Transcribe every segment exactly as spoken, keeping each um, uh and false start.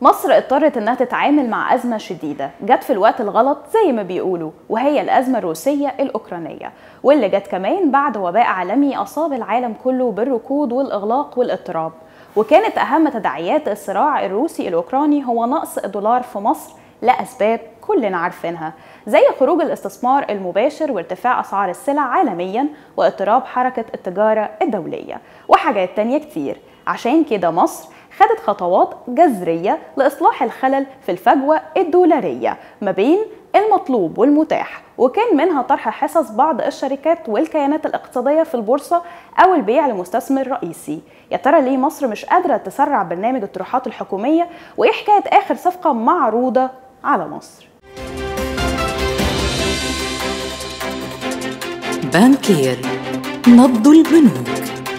مصر اضطرت انها تتعامل مع أزمة شديدة جت في الوقت الغلط زي ما بيقولوا، وهي الأزمة الروسية الأوكرانية، واللي جت كمان بعد وباء عالمي أصاب العالم كله بالركود والإغلاق والاضطراب. وكانت أهم تداعيات الصراع الروسي الأوكراني هو نقص الدولار في مصر لأسباب كلنا عارفينها، زي خروج الاستثمار المباشر وارتفاع أسعار السلع عالميا واضطراب حركة التجارة الدولية وحاجات تانية كتير. عشان كده مصر خدت خطوات جذرية لإصلاح الخلل في الفجوة الدولارية ما بين المطلوب والمتاح، وكان منها طرح حصص بعض الشركات والكيانات الاقتصادية في البورصة أو البيع لمستثمر رئيسي. يا ترى ليه مصر مش قادرة تسرع برنامج الطروحات الحكومية؟ وإيه حكاية آخر صفقة معروضة على مصر؟ بانكير، نبض البنوك.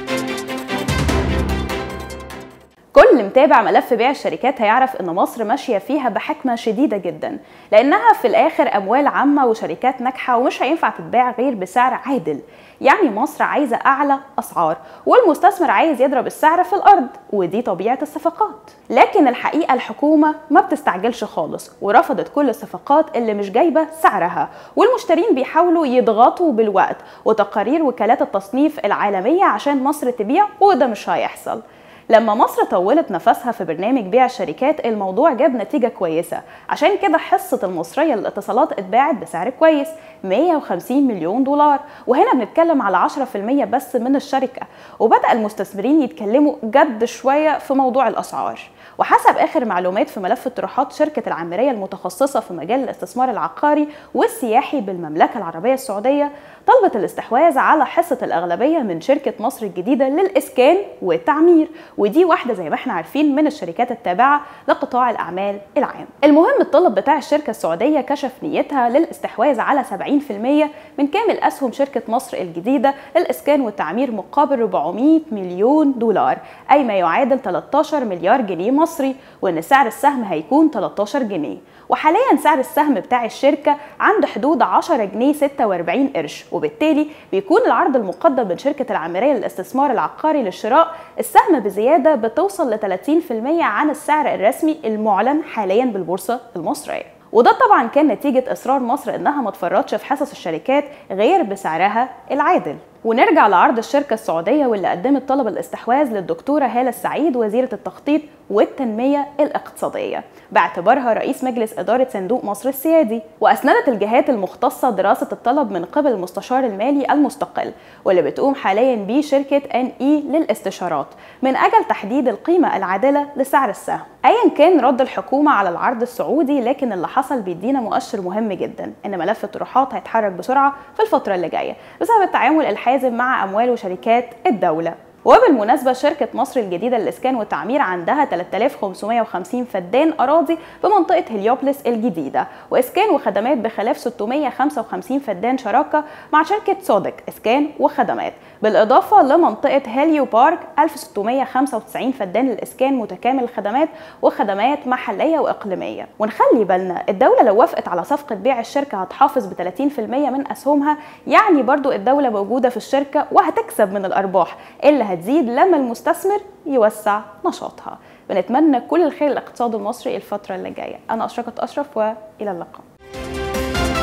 كل متابع ملف بيع الشركات هيعرف ان مصر ماشيه فيها بحكمه شديده جدا، لانها في الاخر اموال عامه وشركات ناجحه ومش هينفع تتباع غير بسعر عادل. يعني مصر عايزه اعلى اسعار والمستثمر عايز يضرب السعر في الارض، ودي طبيعه الصفقات. لكن الحقيقه الحكومه ما بتستعجلش خالص ورفضت كل الصفقات اللي مش جايبه سعرها، والمشترين بيحاولوا يضغطوا بالوقت وتقارير وكالات التصنيف العالميه عشان مصر تبيع، وده مش هيحصل. لما مصر طولت نفسها في برنامج بيع الشركات الموضوع جاب نتيجة كويسة، عشان كده حصة المصرية للاتصالات اتباعت بسعر كويس مية وخمسين مليون دولار، وهنا بنتكلم على عشرة في المية بس من الشركة. وبدأ المستثمرين يتكلموا جد شوية في موضوع الأسعار. وحسب آخر معلومات في ملف الطروحات، شركة العمارية المتخصصة في مجال الاستثمار العقاري والسياحي بالمملكة العربية السعودية طلبت الاستحواذ على حصة الأغلبية من شركة مصر الجديدة للإسكان والتعمير، ودي واحدة زي ما احنا عارفين من الشركات التابعة لقطاع الأعمال العام. المهم الطلب بتاع الشركة السعودية كشف نيتها للاستحواذ على سبعين في المية من كامل أسهم شركة مصر الجديدة للإسكان والتعمير مقابل أربعمية مليون دولار، أي ما يعادل ثلاثة عشر مليار جنيه مصري، وإن سعر السهم هيكون ثلاثة عشر جنيه. وحاليا سعر السهم بتاع الشركة عند حدود عشرة جنيه ستة وأربعين قرش، وبالتالي بيكون العرض المقدم من شركة العمارية للاستثمار العقاري للشراء السهم بزيادة بتوصل ل ثلاثين في المية عن السعر الرسمي المعلن حاليا بالبورصة المصرية. وده طبعا كان نتيجة إصرار مصر إنها ما تفرطش في حصص الشركات غير بسعرها العادل. ونرجع لعرض الشركة السعودية واللي قدمت طلب الاستحواذ للدكتورة هالة السعيد وزيرة التخطيط والتنمية الاقتصادية باعتبارها رئيس مجلس إدارة صندوق مصر السيادي. وأسندت الجهات المختصة دراسة الطلب من قبل المستشار المالي المستقل واللي بتقوم حاليا بيه شركة إن إي للاستشارات من أجل تحديد القيمة العادلة لسعر السهم. أيا كان رد الحكومة على العرض السعودي، لكن اللي حصل بيدينا مؤشر مهم جدا إن ملف الطروحات هيتحرك بسرعة في الفترة اللي جاية بسبب التعامل الحازم مع أموال وشركات الدولة. وبالمناسبة شركة مصر الجديدة للإسكان والتعمير عندها ثلاثة آلاف وخمسمية وخمسين فدان أراضي بمنطقة هليوبلس الجديدة وإسكان وخدمات، بخلاف ستمية وخمسة وخمسين فدان شراكة مع شركة صادق إسكان وخدمات، بالإضافة لمنطقة هاليو بارك ألف وستمية وخمسة وتسعين فدان للإسكان متكامل الخدمات وخدمات محلية وإقليمية. ونخلي بالنا الدولة لو وافقت على صفقة بيع الشركة هتحافظ ب ثلاثين في المية من أسهمها، يعني برضو الدولة موجودة في الشركة وهتكسب من الأرباح اللي هتزيد لما المستثمر يوسع نشاطها. بنتمنى كل الخير للاقتصاد المصري الفترة اللي جاية. أنا أشرقت أشرف، وإلى اللقاء.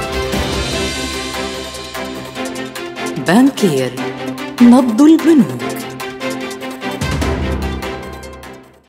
بانكير، نبض البنوك.